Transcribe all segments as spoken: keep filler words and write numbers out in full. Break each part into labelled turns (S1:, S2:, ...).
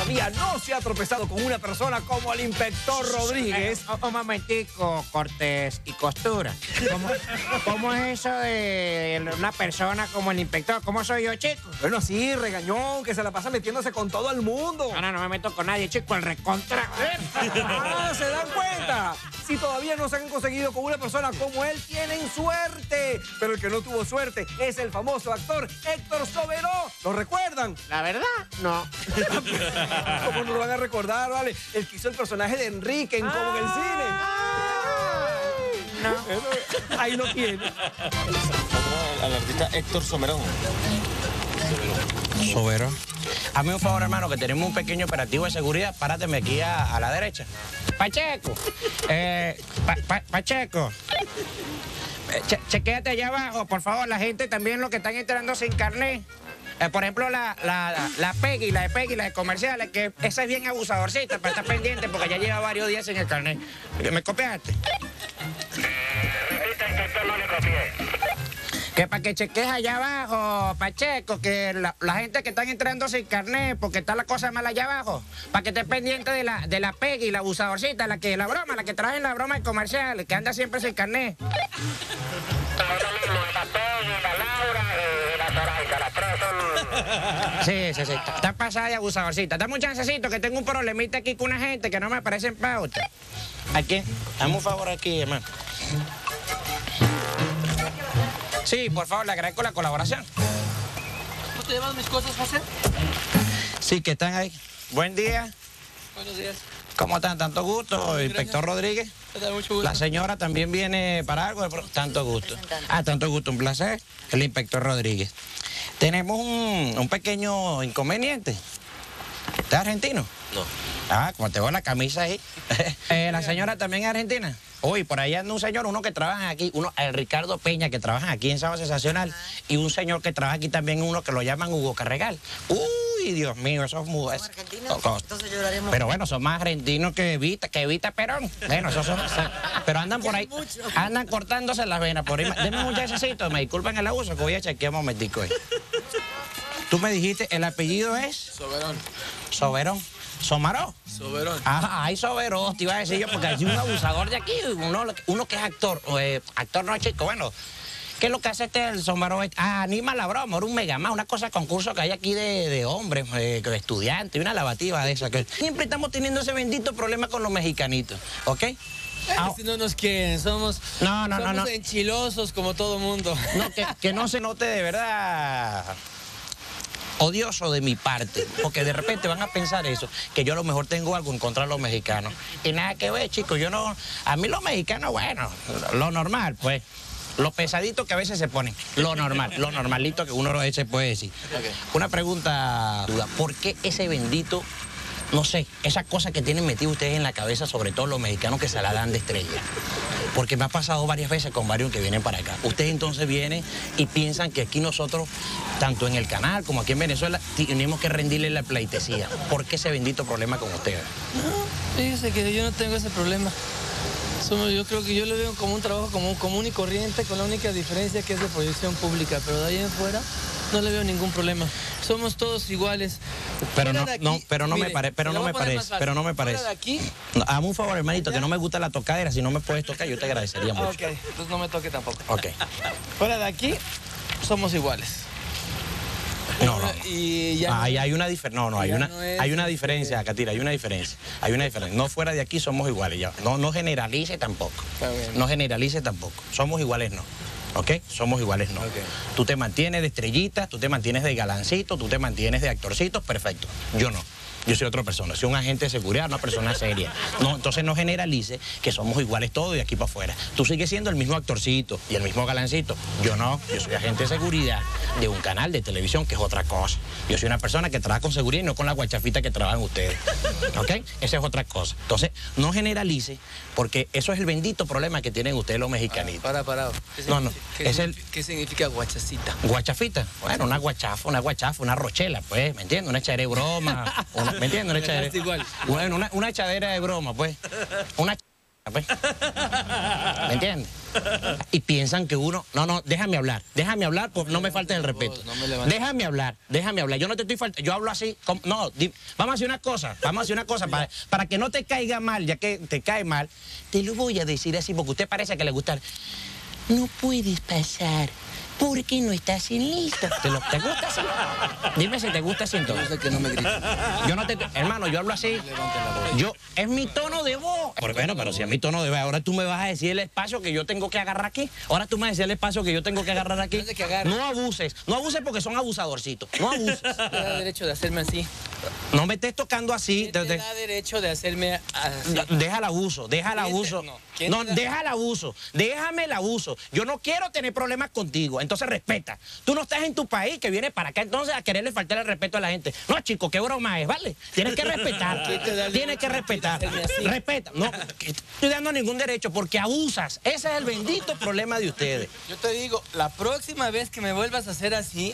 S1: todavía no se ha tropezado con una persona como el inspector Rodríguez.
S2: Eh, un momentico, Cortés y Costura. ¿Cómo, ¿Cómo es eso de una persona como el inspector? ¿Cómo soy yo, chico?
S1: Bueno, sí, regañón, que se la pasa metiéndose con todo el mundo.
S2: No, no, no me meto con nadie, chico, el recontra.
S1: Ah, ¿se dan cuenta? Si todavía no se han conseguido con una persona como él, tienen suerte. Pero el que no tuvo suerte es el famoso actor Héctor Soberó. ¿Lo recuerdan?
S2: La verdad, no.
S1: ¿Cómo no lo van a recordar, vale? El que hizo el personaje de Enrique en Como en el Cine.
S2: No.
S1: Eso, ahí lo tiene.
S3: Al artista Héctor Soberón.
S2: Sobero. Hazme un favor, hermano, que tenemos un pequeño operativo de seguridad. Párateme aquí a, a la derecha. Pacheco. Eh, pa, pa, Pacheco. Eh, che, chequéate allá abajo, por favor. La gente también, los que están entrando sin carnet. Eh, por ejemplo, la, la, la Peggy, la de Peggy, la de comerciales, que esa es bien abusadorcita para estar pendiente porque ya lleva varios días sin el carnet. ¿Me copiaste? Que para que cheques allá abajo, Pacheco, que la, la gente que están entrando sin carnet, porque está la cosa mala allá abajo, para que estés pendiente de la, de la Peggy, la abusadorcita, la que la broma, la que trae en la broma de comerciales, que anda siempre sin carnet. Sí, sí, sí. Está pasada de abusadorcita. Dame un chancecito que tengo un problemita aquí con una gente que no me aparece en pauta. Aquí, dame un favor aquí, hermano. Sí, por favor, le agradezco la colaboración.
S4: ¿No te llevas mis cosas, José?
S2: Sí, que están ahí. Buen día.
S4: Buenos días.
S2: ¿Cómo están? Tanto gusto,
S4: Gracias.
S2: inspector Rodríguez.
S4: Te da mucho gusto.
S2: La señora también viene para algo. Tanto gusto. Ah, tanto gusto, un placer. El inspector Rodríguez. Tenemos un, un pequeño inconveniente. ¿Usted es argentino?
S3: No.
S2: Ah, como te veo la camisa ahí. eh, ¿La señora también es argentina? Uy, por ahí anda un señor, uno que trabaja aquí, uno, el Ricardo Peña, que trabaja aquí en Sábado Sensacional, y un señor que trabaja aquí también, uno que lo llaman Hugo Carregal. Uy, Dios mío, esos mujeres.
S5: ¿Somos argentinos? Entonces lloraremos.
S2: Pero bueno, son más argentinos que Evita, que Evita Perón. Bueno, esos son. Pero andan por ahí, andan cortándose las venas por ahí. Denme un chancecito, me disculpan el abuso, que voy a chequear un momentico ahí. Tú me dijiste, el apellido es
S4: Soberón.
S2: Soberón. ¿Somaró?
S4: Soberón.
S2: Ah, ay, Soberón, te iba a decir yo, porque hay un abusador de aquí, uno, uno que es actor, eh, actor no chico, bueno. ¿Qué es lo que hace este el Somaró? Ah, anima la broma, era un megamás, una cosa, concurso que hay aquí de, de hombres, eh, de estudiantes, una lavativa de esa. Que siempre estamos teniendo ese bendito problema con los mexicanitos, ¿ok?
S4: Ah, si no nos quieren, somos,
S2: no, no,
S4: somos
S2: no, no.
S4: enchilosos como todo mundo.
S2: No, que, que no se note de verdad odioso de mi parte, porque de repente van a pensar eso, que yo a lo mejor tengo algo en contra de los mexicanos. Y nada que ver, chicos, yo no, a mí los mexicanos, bueno, lo normal, pues. Lo pesadito que a veces se ponen, lo normal, lo normalito que uno a veces puede decir. Okay. Una pregunta, duda, ¿por qué ese bendito, no sé, esa cosa que tienen metido ustedes en la cabeza, sobre todo los mexicanos que se la dan de estrella? Porque me ha pasado varias veces con varios que vienen para acá. Ustedes entonces vienen y piensan que aquí nosotros, tanto en el canal como aquí en Venezuela, tenemos que rendirle la pleitesía. ¿Por qué ese bendito problema con ustedes?
S4: No, fíjese que yo no tengo ese problema. Somos, yo creo que yo lo veo como un trabajo común, común y corriente, con la única diferencia que es de proyección pública, pero de ahí en fuera no le veo ningún problema. Somos todos iguales.
S2: Pero no,
S4: aquí,
S2: no, pero no
S4: mire,
S2: me parece, pero no me parece, pero no me parece.
S4: Fuera de aquí.
S2: No, hazme un favor, hermanito, que no me gusta la tocadera. Si no me puedes tocar, yo te agradecería mucho.
S4: Ok, entonces no me toque tampoco.
S2: Ok.
S4: Fuera de aquí, somos iguales.
S2: No, no.
S4: Y ya
S2: Ahí
S4: no,
S2: hay una diferencia. No, no, hay una,
S4: no es,
S2: hay una diferencia, Catira, hay una diferencia. Hay una diferencia. No fuera de aquí somos iguales. Ya. No, no generalice tampoco. No generalice tampoco. Somos iguales, no. ¿Ok? Somos iguales, no.
S4: Okay.
S2: Tú te mantienes de estrellita, tú te mantienes de galancito, tú te mantienes de actorcito, perfecto. Yo no. Yo soy otra persona, soy un agente de seguridad, una persona seria. No, entonces no generalice que somos iguales todos de aquí para afuera. Tú sigues siendo el mismo actorcito y el mismo galancito. Yo no, yo soy agente de seguridad de un canal de televisión que es otra cosa. Yo soy una persona que trabaja con seguridad y no con la guachafita que trabajan ustedes. ¿Ok? Esa es otra cosa. Entonces, no generalice, porque eso es el bendito problema que tienen ustedes los mexicanitos.
S4: Para, para.
S2: No, no.
S4: ¿Qué,
S2: es el...
S4: ¿Qué significa guachacita?
S2: ¿Guachafita? Bueno, una guachafa, una guachafa, una rochela, pues, ¿me entiendes? Una echadera de broma. Una, ¿me entiendes? Una echadera.
S4: Igual.
S2: Bueno, una, una echadera de broma, pues. Una pues. ¿Me entiendes? Y piensan que uno... No, no, déjame hablar. Déjame hablar, pues no me faltes el respeto.
S4: No me levantes.
S2: Déjame hablar, déjame hablar. Yo no te estoy faltando. Yo hablo así. Como, no, di, vamos a hacer una cosa. Vamos a hacer una cosa. Para, para que no te caiga mal, ya que te cae mal, te lo voy a decir así, porque usted parece que le gusta. No puedes pasar. Porque no estás en listo. ¿Te, lo, ¿Te gusta así? Dime si te gusta así entonces.
S4: Yo sé que no me grites.
S2: Yo no te... Hermano, yo hablo así. Yo... Es mi tono de voz. Pero bueno, pero si es mi tono de voz, ahora tú me vas a decir el espacio que yo tengo que agarrar aquí. Ahora tú me vas a decir el espacio que yo tengo que agarrar aquí.
S4: No, que agarre.
S2: No abuses. No abuses porque son abusadorcitos. No abuses.
S4: ¿Quién te da derecho de hacerme así?
S2: No me estés tocando así.
S4: ¿Quién te da derecho de hacerme así?
S2: Deja el abuso, deja el abuso.
S4: No,
S2: No, deja el abuso, déjame el abuso. Yo no quiero tener problemas contigo, entonces respeta. Tú no estás en tu país, que vienes para acá entonces a quererle faltar el respeto a la gente. No, chico, qué broma es, ¿vale? Tienes que respetar, tienes que respetar. Respeta, no, que estoy dando ningún derecho porque abusas. Ese es el bendito problema de ustedes.
S4: Yo te digo, la próxima vez que me vuelvas a hacer así...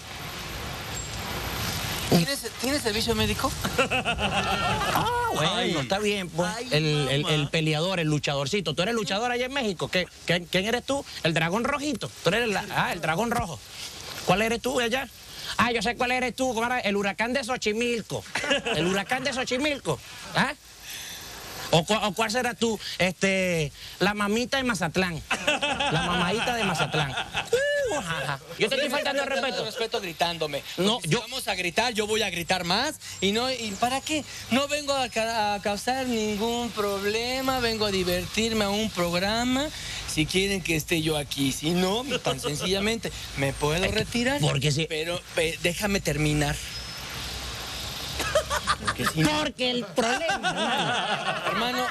S4: ¿Tienes, ¿Tienes servicio médico?
S2: Ah, bueno,
S3: Ay.
S2: está bien, pues.
S3: Ay,
S2: el, el,
S3: mamá.
S2: el peleador, el luchadorcito. ¿Tú eres luchador allá en México? ¿Qué, qué, ¿Quién eres tú? El dragón rojito. ¿Tú eres la, ah, el dragón rojo? ¿Cuál eres tú allá? Ah, yo sé cuál eres tú, ¿cómo era? El huracán de Xochimilco. El huracán de Xochimilco. ¿Ah? ¿O, cu o cuál será tú? Este, la mamita de Mazatlán. La mamadita de Mazatlán. Uh, ajá. Yo te estoy faltando el respeto.
S4: respeto gritándome.
S2: No,
S4: Si
S2: yo-
S4: vamos a gritar, yo voy a gritar más. ¿Y no y para qué? No vengo a, ca- a causar ningún problema, vengo a divertirme a un programa. Si quieren que esté yo aquí, si no, tan sencillamente me puedo retirar.
S2: porque si-
S4: Pero eh, déjame terminar. Porque si no,
S2: Porque el problema...
S4: hermano,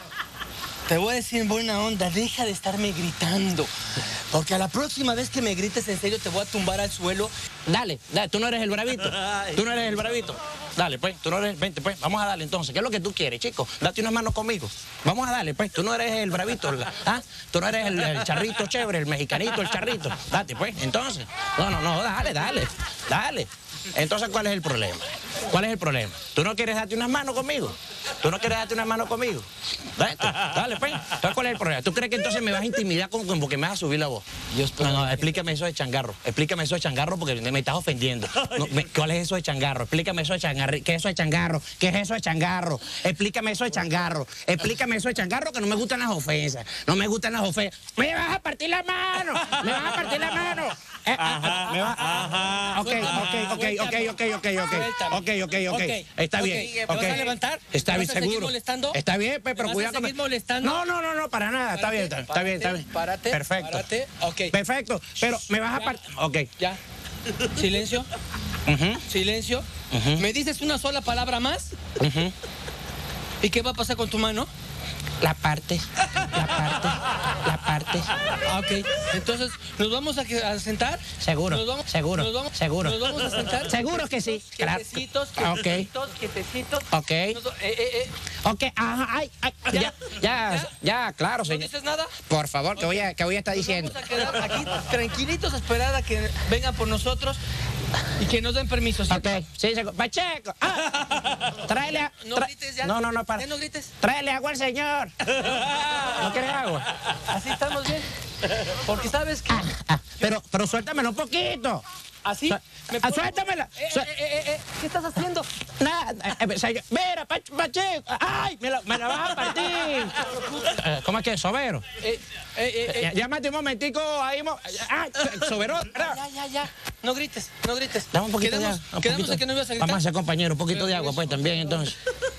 S4: te voy a decir en buena onda, deja de estarme gritando. Porque a la próxima vez que me grites en serio te voy a tumbar al suelo.
S2: Dale, dale, tú no eres el bravito. Tú no eres el bravito. Dale, pues, tú no eres, vente, pues, vamos a darle entonces. ¿Qué es lo que tú quieres, chico? Date unas manos conmigo. Vamos a darle, pues, tú no eres el bravito, la- ¿ah? Tú no eres el, el charrito chévere, el mexicanito, el charrito. Date, pues, entonces. No, no, no, dale, dale, dale. Entonces, ¿cuál es el problema? ¿Cuál es el problema? ¿Tú no quieres darte unas manos conmigo? ¿Tú no quieres darte unas manos conmigo? Dale, dale, pues. Entonces, ¿cuál es el problema? ¿Tú crees que entonces me vas a intimidar con, con porque me vas a subir la voz?
S4: Yo espero
S2: No, no,
S4: que-
S2: explícame eso de changarro. Explícame eso de changarro porque me estás ofendiendo. No, me- ¿Cuál es eso de changarro? Explícame eso de changarro. ¿Qué es eso de changarro? ¿Qué es eso de changarro? Explícame eso de changarro. Explícame eso de changarro que no me gustan las ofensas. No me gustan las ofensas. ¡Me vas a partir la mano! ¡Me vas a partir la mano! Eh, ah, me va-
S3: Ajá.
S2: Ok, ok, ok, ok, ok, ok, ok.
S4: Suéltame.
S2: Ok, ok, ok.
S4: Ok,
S2: Está
S4: ok.
S2: bien.
S4: ¿Me vas
S2: ok.
S4: a levantar?
S2: Está
S4: ¿Me
S2: bien,
S4: vas a seguir
S2: seguro.
S4: molestando?
S2: Está bien, pues,
S4: ¿Me
S2: pero
S4: vas a
S2: cuidado.
S4: seguir molestando?
S2: No, no, no, no, para nada. Está bien, está, está bien, está bien.
S4: Párate,
S2: Perfecto.
S4: párate. Ok.
S2: Perfecto. Pero me vas a
S4: Ya.
S2: partir. Ok.
S4: Ya. Silencio.
S2: Ujú,
S4: Silencio.
S2: Ujú.
S4: ¿Me dices una sola palabra más?
S2: ujú.
S4: ¿Y qué va a pasar con tu mano?
S2: La parte, la parte, la parte.
S4: Ah, ok. Entonces, ¿nos vamos a, que- a sentar?
S2: Seguro,
S4: ¿Nos vamos,
S2: seguro,
S4: nos vamos-
S2: seguro.
S4: ¿Nos vamos a sentar?
S2: Seguro que sí, claro.
S4: Quietecitos,
S2: Ah, ok.
S4: quietecitos, quietecitos.
S2: Ok.
S4: Nos do- eh, eh, eh.
S2: Ok, ajá, ay, ay, ya, ya, ya, claro,
S4: ¿No
S2: señor.
S4: dices nada?
S2: Por favor, que voy a, que voy a estar
S4: Nos
S2: diciendo.
S4: vamos a quedar aquí tranquilitos a esperar a que vengan por nosotros y que nos den permiso. ¿sí?
S2: Ok, sí, seguro. Pacheco, ah, tráele a...
S4: No
S2: tra-
S4: grites ya.
S2: No, no, no, para.
S4: Ya no grites.
S2: Tráele agua al señor. ¿No quieres agua?
S4: Así estamos bien. Porque sabes que...
S2: Ah, ah, pero, pero suéltamelo un poquito.
S4: Así...
S2: Su-
S4: me
S2: ah,
S4: puedo-
S2: suéltamela.
S4: Eh,
S2: Su-
S4: eh, eh, eh, ¿Qué estás haciendo?
S2: Nada, eh, eh, señor, mira, Pach- Pacheco, ay, me la, me la vas a partir. Eh, ¿Cómo es que? Sobero.
S4: Eh, eh, eh, eh,
S2: Ya- Llámate un momentico ahí. mo- Ah, Soberón.
S4: Ya, ya, ya. No grites, no grites.
S2: Dame un poquito
S4: quedamos,
S2: de agua. un
S4: Quedamos
S2: poquito.
S4: en que no ibas a gritar.
S2: Vamos a ser compañeros, un poquito de agua, pues también, entonces.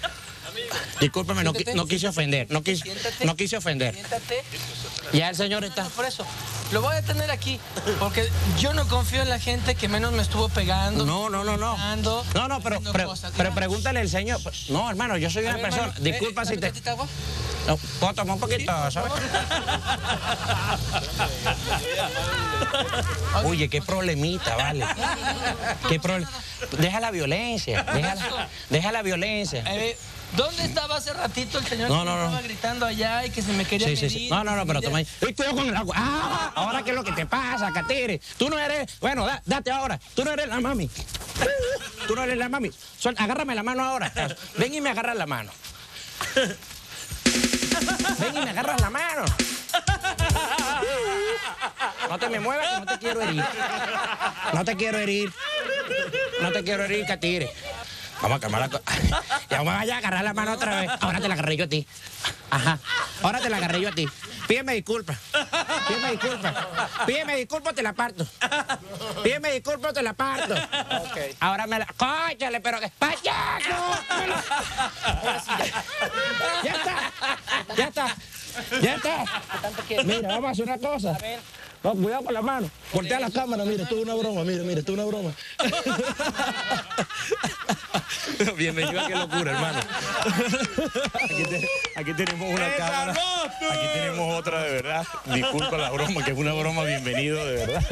S2: Discúlpame, no, qui-
S4: Siéntate.
S2: no quise ofender, no quise,
S4: Siéntate.
S2: no quise ofender.
S4: Siéntate.
S2: Ya el señor está.
S4: Por eso, lo voy a tener aquí, porque yo no confío en la gente que menos me estuvo pegando.
S2: No, no, no, no.
S4: gritando,
S2: No, no, pero,
S4: haciendo
S2: pero,
S4: cosas.
S2: pero
S4: Mira.
S2: pregúntale al señor. No, hermano, yo soy
S4: A
S2: una
S4: ver,
S2: persona.
S4: hermano,
S2: Disculpa
S4: eh,
S2: si
S4: ¿dame
S2: te.
S4: tantita agua?
S2: No, ¿puedo tomar un poquito, sabes? Oye, qué problemita, vale. Qué pro- Deja la violencia, deja la, deja la violencia.
S4: Eh, ¿Dónde estaba hace ratito el señor
S2: No,
S4: que
S2: no, no.
S4: estaba gritando allá y que se me quería
S2: Sí, sí,
S4: medir?
S2: sí. No, no, no, pero
S4: Mira,
S2: toma ahí. ¡Ay, cuidado con el agua! ¡Ah! Ahora, ¿qué es lo que te pasa, Catire? Tú no eres... Bueno, da- date ahora. Tú no eres la mami. Tú no eres la mami. Suel- agárrame la mano ahora. Ven y me agarras la mano. Ven y me agarras la mano. No te me muevas que no te quiero herir. No te quiero herir. No te quiero herir, que tire. Vamos a calmar la cosa. Ya me vaya a agarrar la mano otra vez. Ahora te la agarré yo a ti. Ajá. Ahora te la agarré yo a ti. Pídeme disculpas. Pídeme disculpas. Pídeme disculpas, te la parto. Pídeme disculpas, te la parto. Okay. Ahora me la... ¡Cóchale, pero que... ¡Payaco! Ahora sí, ya. Ya está. Ya está. Ya está. Mira, vamos a hacer una cosa. No, cuidado con la mano. Voltea la cámara, mira, esto es una broma, mira, mira, esto es una broma. Bienvenido a Qué Locura, hermano. Aquí, te, aquí tenemos una cámara. Aquí tenemos otra, de verdad. Disculpa la broma, que es una broma, bienvenido, de verdad.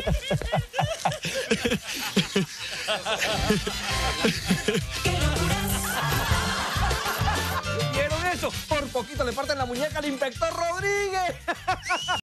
S1: ¿Vieron eso? Por poquito le parten la muñeca al inspector Rodríguez.